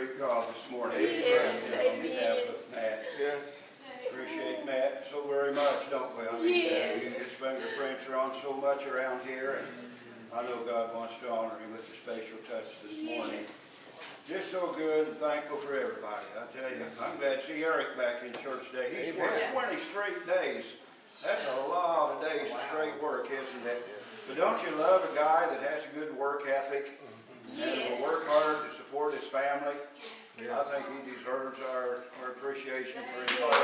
celebrate God this morning. Yes, On behalf of Matt. Yes. Appreciate Matt so very much, don't we? I mean, Yes. his fingerprints are on so much around here, and I know God wants to honor him with a special touch this morning. Just so good and thankful for everybody. I tell you, I'm glad to see Eric back in church today. He's worked 20 straight days. That's a lot of days of straight work, isn't it? But don't you love a guy that has a good work ethic and will work hard to support his family? I think he deserves our appreciation for his hard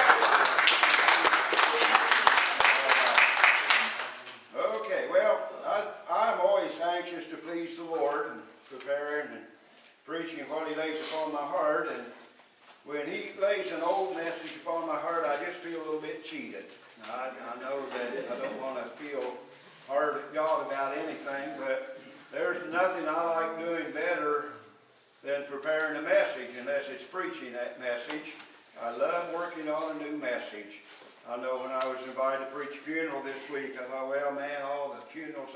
work. Okay, well, I'm always anxious to please the Lord and preparing and preaching what he lays upon my heart. And when he lays an old message upon my heart, I just feel a little bit cheated. I know that I don't want to feel hard at God about anything, but there's nothing I like doing better than preparing a message, unless it's preaching that message. I love working on a new message. I know when I was invited to preach a funeral this week, I thought, well, man, all the funerals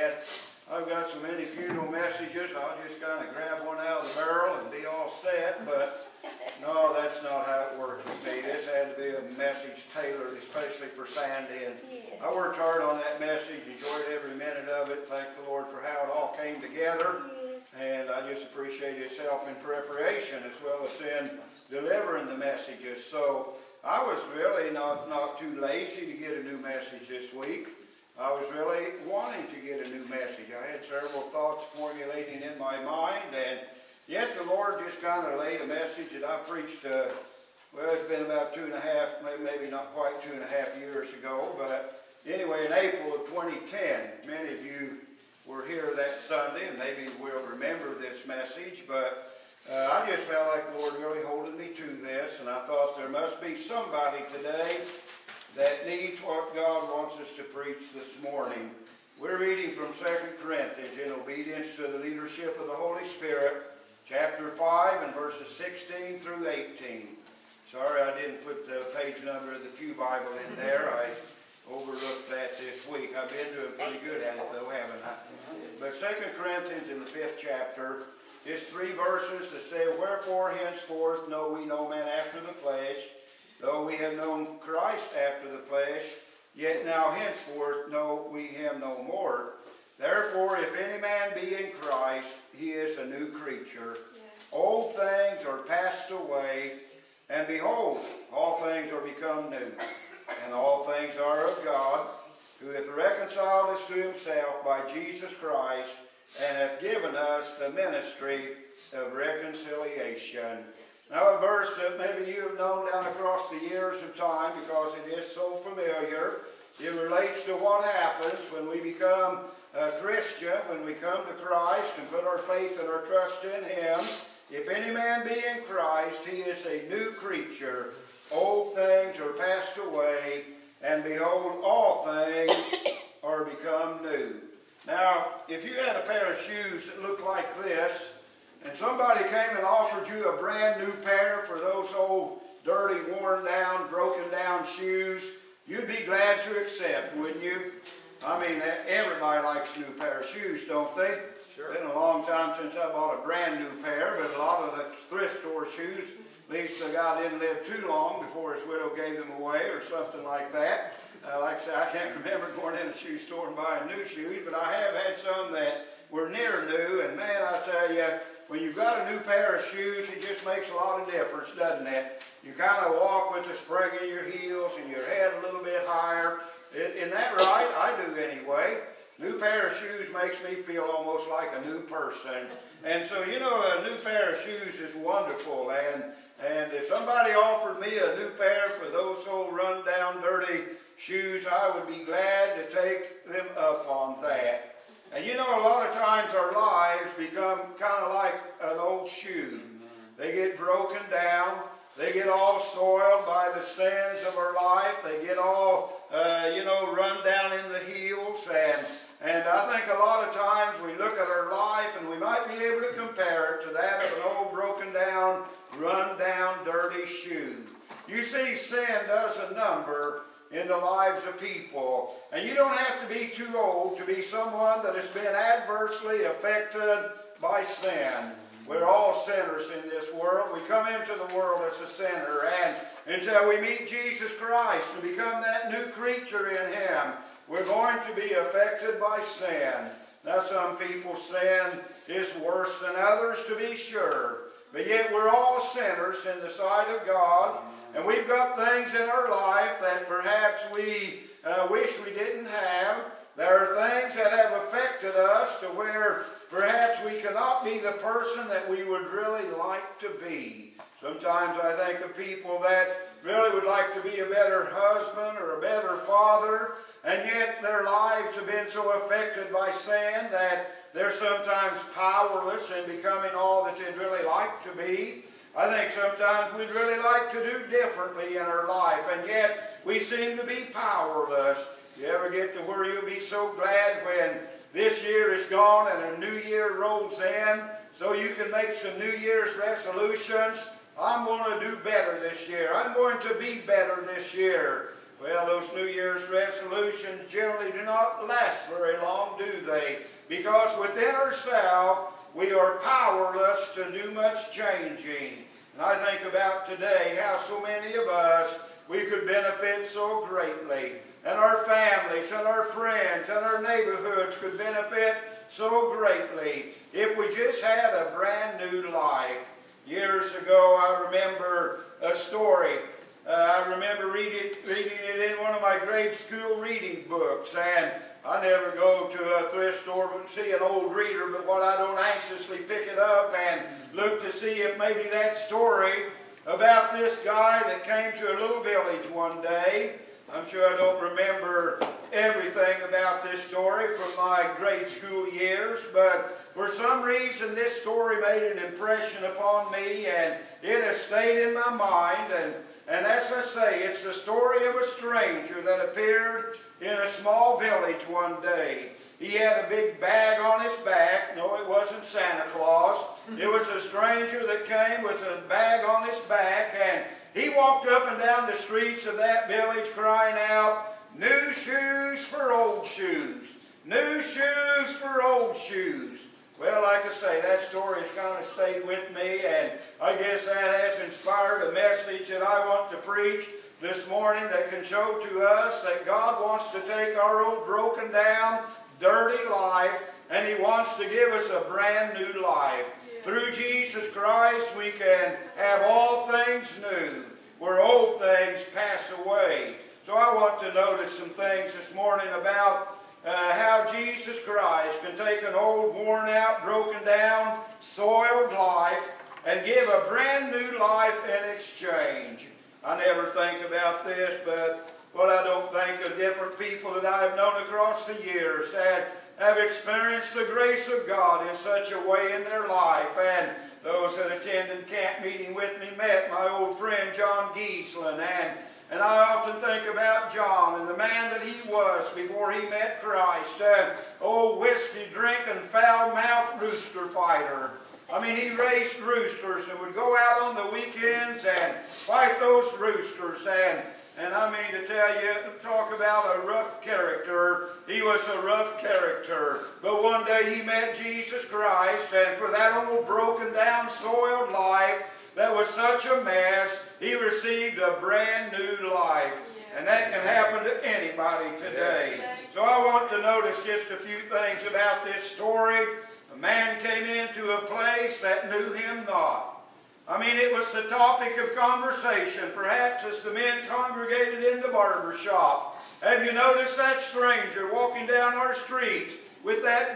I've got so many funeral messages, I'll just kind of grab one out of the barrel and be all set, but no, that's not how it works with me. This had to be a message tailored especially for Sandy, and I worked hard on that message, enjoyed every minute of it, thank the Lord for how it all came together, and I just appreciate his help in preparation as well as in delivering the messages. So I was really not too lazy to get a new message this week. I was really wanting to get a new message. I had several thoughts formulating in my mind, and yet the Lord just kind of laid a message that I preached, well, it's been about 2.5, maybe not quite 2.5 years ago, but anyway, in April of 2010, many of you were here that Sunday, and maybe will remember this message, but I just felt like the Lord really holding me to this, and I thought there must be somebody today that needs what God wants us to preach this morning. We're reading from 2 Corinthians in obedience to the leadership of the Holy Spirit, chapter 5 and verses 16 through 18. Sorry I didn't put the page number of the Pew Bible in there. I overlooked that this week. I've been doing pretty good at it though, haven't I? But 2 Corinthians in the 5th chapter is 3 verses that say, "Wherefore henceforth know we no man after the flesh, though we have known Christ after the flesh, yet now henceforth know we him no more. Therefore, if any man be in Christ, he is a new creature. Old things are passed away, and behold, all things are become new. And all things are of God, who hath reconciled us to himself by Jesus Christ, and hath given us the ministry of reconciliation." Now a verse that maybe you have known down across the years of time because it is so familiar. It relates to what happens when we become a Christian, when we come to Christ and put our faith and our trust in him. If any man be in Christ, he is a new creature. Old things are passed away, and behold, all things are become new. Now, if you had a pair of shoes that looked like this, and somebody came and offered you a brand new pair for those old, dirty, worn down, broken down shoes, you'd be glad to accept, wouldn't you? I mean, everybody likes a new pair of shoes, don't they? Sure. It's been a long time since I bought a brand new pair, but a lot of the thrift store shoes, at least the guy didn't live too long before his widow gave them away or something like that. Like I say, I can't remember going in a shoe store and buying new shoes, but I have had some that were near new, and man, I tell you, when you've got a new pair of shoes, it just makes a lot of difference, doesn't it? You kind of walk with a spring in your heels and your head a little bit higher. Isn't that right? I do anyway. New pair of shoes makes me feel almost like a new person. And so, you know, a new pair of shoes is wonderful. And if somebody offered me a new pair for those old run-down, dirty shoes, I would be glad to take them up on that. And you know, a lot of times our lives become kind of like an old shoe. They get broken down. They get all soiled by the sins of our life. They get all, run down in the heels. And I think a lot of times we look at our life and we might be able to compare it to that of an old broken down, run down, dirty shoe. You see, sin does a number in the lives of people. And you don't have to be too old to be someone that has been adversely affected by sin. We're all sinners in this world. We come into the world as a sinner, and until we meet Jesus Christ and become that new creature in Him, we're going to be affected by sin. Now, some people's sin is worse than others, to be sure, but yet we're all sinners in the sight of God, and we've got things in our life that perhaps we wish we didn't have. There are things that have affected us to where perhaps we cannot be the person that we would really like to be. Sometimes I think of people that really would like to be a better husband or a better father, and yet their lives have been so affected by sin that they're sometimes powerless in becoming all that they'd really like to be. I think sometimes we'd really like to do differently in our life, and yet we seem to be powerless. You ever get to where you'll be so glad when this year is gone and a new year rolls in, so you can make some New Year's resolutions? I'm going to do better this year. I'm going to be better this year. Well, those New Year's resolutions generally do not last very long, do they? Because within ourselves, we are powerless to do much changing. And I think about today how so many of us, we could benefit so greatly. And our families and our friends and our neighborhoods could benefit so greatly if we just had a brand new life. Years ago, I remember a story. I remember reading it in one of my grade school reading books, and I never go to a thrift store and see an old reader, but what I don't anxiously pick it up and look to see if maybe that story about this guy that came to a little village one day. I'm sure I don't remember everything about this story from my grade school years, but for some reason this story made an impression upon me, and it has stayed in my mind. And as I say, it's the story of a stranger that appeared in a small village one day. He had a big bag on his back. No, it wasn't Santa Claus. It was a stranger that came with a bag on his back, and he walked up and down the streets of that village crying out, "New shoes for old shoes. New shoes for old shoes." Well, like I say, that story has kind of stayed with me, and I guess that has inspired a message that I want to preach this morning that can show to us that God wants to take our old broken down, dirty life, and He wants to give us a brand new life. Through Jesus Christ, we can have all things new, where old things pass away. So I want to notice some things this morning about how Jesus Christ can take an old, worn-out, broken-down, soiled life and give a brand new life in exchange. I never think about this, but I don't think of different people that I've known across the years that have experienced the grace of God in such a way in their life. And those that attended camp meeting with me met my old friend John Giesland, and I often think about John and the man that he was before he met Christ. Old whiskey-drinking, foul-mouthed rooster fighter. I mean, he raised roosters and would go out on the weekends and fight those roosters. And I mean to tell you, talk about a rough character. He was a rough character. But one day he met Jesus Christ, and for that old broken down, soiled life that was such a mess, he received a brand new life. And that can happen to anybody today. So I want to notice just a few things about this story. A man came into a place that knew him not. I mean, it was the topic of conversation, perhaps as the men congregated in the barber shop. Have you noticed that stranger walking down our streets with that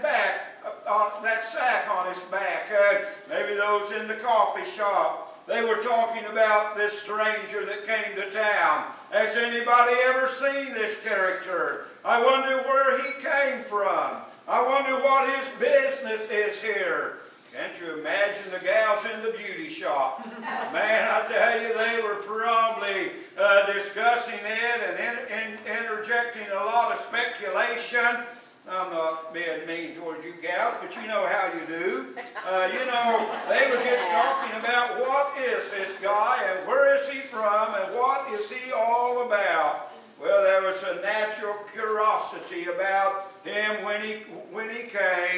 sack on his back? Maybe those in the coffee shop. They were talking about this stranger that came to town. Has anybody ever seen this character? I wonder where he came from. I wonder what his business is here. Can't you imagine the gals in the beauty shop? Man, I tell you, they were probably discussing it and interjecting a lot of speculation. I'm not being mean towards you gals, but you know how you do. They were just talking about what is this guy and where is he from and what is he all about. Well, there was a natural curiosity about him when he came.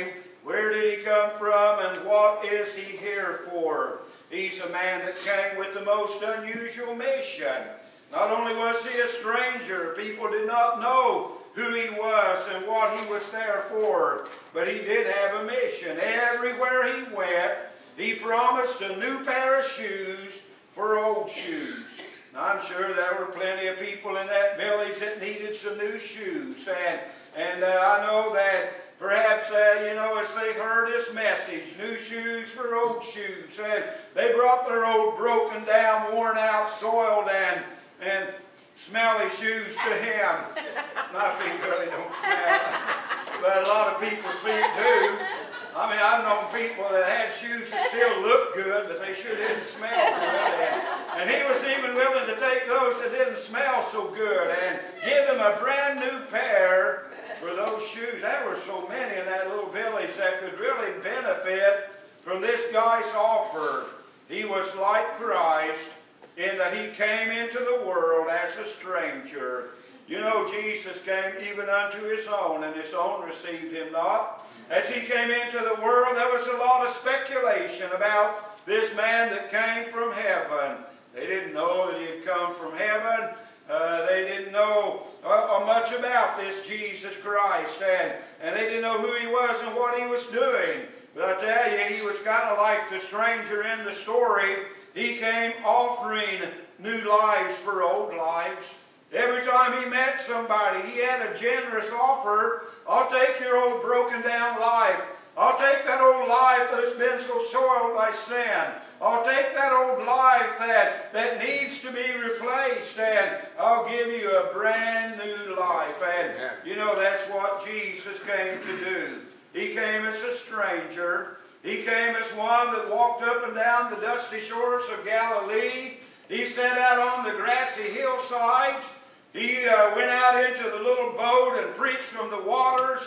Where did he come from, and what is he here for? He's a man that came with the most unusual mission. Not only was he a stranger, people did not know who he was and what he was there for, but he did have a mission. Everywhere he went, he promised a new pair of shoes for old shoes. Now, I'm sure there were plenty of people in that village that needed some new shoes. And I know that perhaps, as they heard this message, new shoes for old shoes, and they brought their old broken down, worn out, soiled, and smelly shoes to him. My feet really don't smell, but a lot of people's feet do. I mean, I've known people that had shoes that still look good, but they sure didn't smell good. And he was even willing to take those that didn't smell so good and give them a brand new pair for those shoes. There were so many in that little village that could really benefit from this guy's offer. He was like Christ in that he came into the world as a stranger. You know, Jesus came even unto his own, and his own received him not. As he came into the world, there was a lot of speculation about this man that came from heaven. They didn't know that he had come from heaven. They didn't know much about this Jesus Christ, and they didn't know who he was and what he was doing. But I tell you, he was kind of like the stranger in the story. He came offering new lives for old lives. Every time he met somebody, he had a generous offer. I'll take your old broken down life. I'll take that old life that has been so soiled by sin. I'll take that old life that needs to be replaced, and I'll give you a brand new life. And you know, that's what Jesus came to do. He came as a stranger. He came as one that walked up and down the dusty shores of Galilee. He sat out on the grassy hillsides. He went out into the little boat and preached from the waters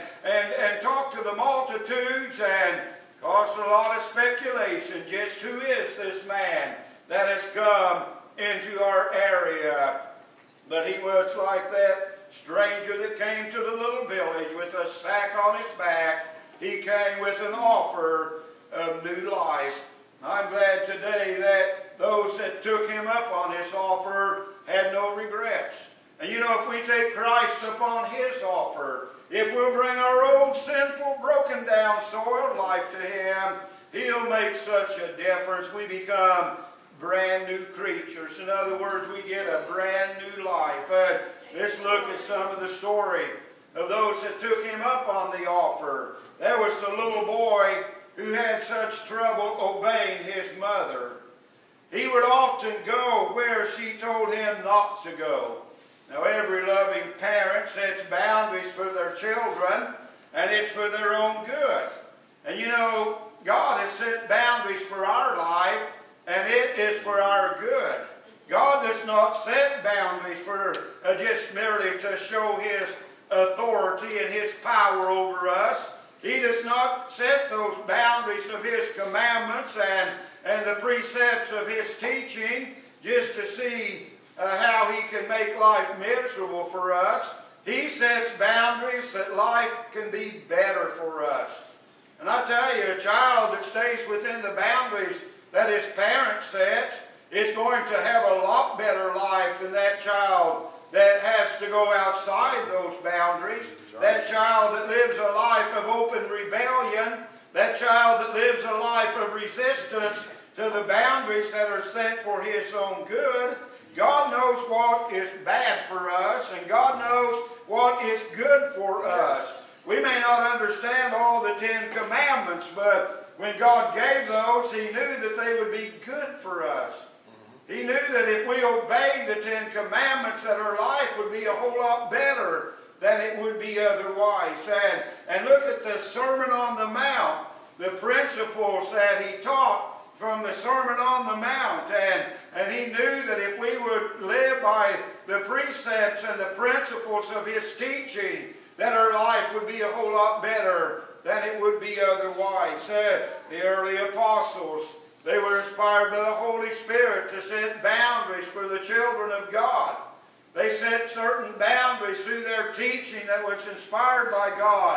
and talked to the multitudes, and caused a lot of speculation. Just who is this man that has come into our area? But he was like that stranger that came to the little village with a sack on his back. He came with an offer of new life. I'm glad today that those that took him up on his offer had no regrets. And you know, if we take Christ upon his offer, if we'll bring our old sinful, broken down, soiled life to him, he'll make such a difference. We become brand new creatures. In other words, we get a brand new life. Let's look at some of the story of those that took him up on the offer. There was the little boy who had such trouble obeying his mother. He would often go where she told him not to go. Now, every loving parent sets boundaries for their children, and it's for their own good. And you know, God has set boundaries for our life, and it is for our good. God does not set boundaries for just merely to show his authority and his power over us. He does not set those boundaries of his commandments and the precepts of his teaching just to see how he can make life miserable for us. He sets boundaries that life can be better for us. And I tell you, a child that stays within the boundaries that his parent sets is going to have a lot better life than that child that has to go outside those boundaries. That child that lives a life of open rebellion, that child that lives a life of resistance to the boundaries that are set for his own good. God knows what is bad for us, and God knows what is good for us. We may not understand all the 10 Commandments, but when God gave those, he knew that they would be good for us. He knew that if we obeyed the 10 Commandments, that our life would be a whole lot better than it would be otherwise. And look at the Sermon on the Mount, the principles that he taught from the Sermon on the Mount. And he knew that if we would live by the precepts and the principles of his teaching, that our life would be a whole lot better than it would be otherwise. The early apostles, they were inspired by the Holy Spirit to set boundaries for the children of God. They set certain boundaries through their teaching that was inspired by God.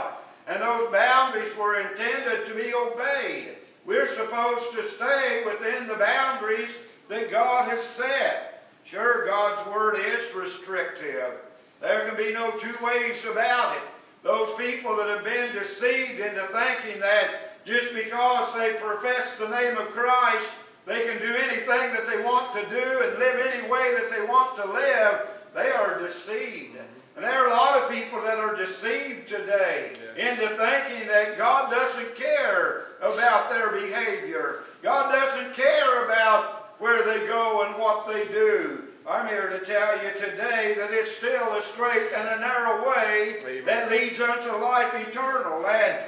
and those boundaries were intended to be obeyed. We're supposed to stay within the boundaries that God has set. Sure, God's Word is restrictive. There can be no two ways about it. Those people that have been deceived into thinking that just because they profess the name of Christ, they can do anything that they want to do and live any way that they want to live, they are deceived. And there are a lot of people that are deceived today into thinking that God doesn't care about their behavior. God doesn't care about where they go and what they do. I'm here to tell you today that it's still a straight and a narrow way that leads unto life eternal.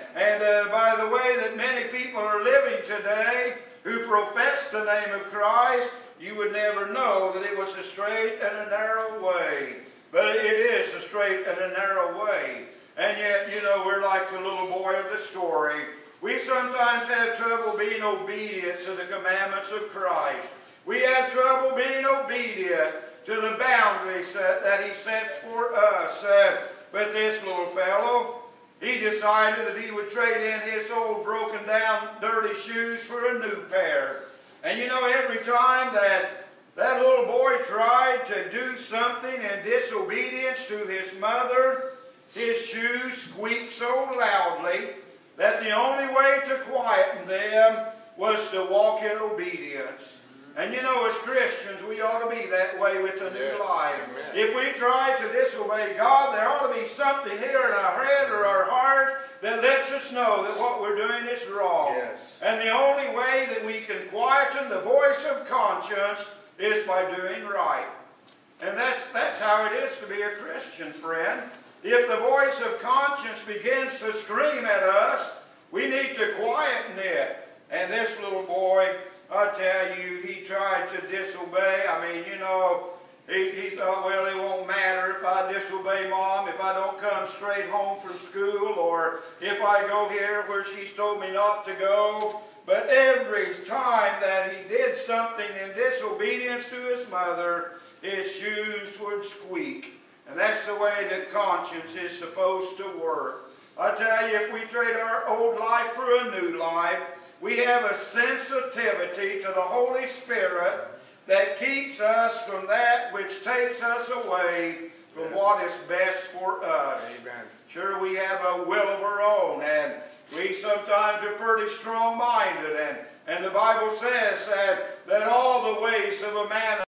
And by the way that many people are living today who profess the name of Christ, you would never know that it was a straight and a narrow way. But it is a straight and a narrow way. And yet, you know, we're like the little boy of the story. We sometimes have trouble being obedient to the commandments of Christ. We have trouble being obedient to the boundaries that He sets for us. But this little fellow, he decided that he would trade in his old broken down dirty shoes for a new pair. And you know, every time that little boy tried to do something in disobedience to his mother, his shoes squeaked so loudly that the only way to quieten them was to walk in obedience. And you know, as Christians, we ought to be that way with the new life. Amen. If we try to disobey God, there ought to be something here in our head or our heart that lets us know that what we're doing is wrong. Yes. And the only way that we can quieten the voice of conscience is by doing right. And that's how it is to be a Christian, friend. If the voice of conscience begins to scream at us, we need to quieten it. And this little boy, I tell you, he tried to disobey. I mean, you know, he thought, well, it won't matter if I disobey Mom, if I don't come straight home from school, or if I go here where she's told me not to go. But every time that he did something in disobedience to his mother, his shoes would squeak. And that's the way that conscience is supposed to work. I tell you, if we trade our old life for a new life, we have a sensitivity to the Holy Spirit that keeps us from that which takes us away from what is best for us. Amen. Sure, we have a will of our own, and we sometimes are pretty strong-minded, and the Bible says that all the ways of a man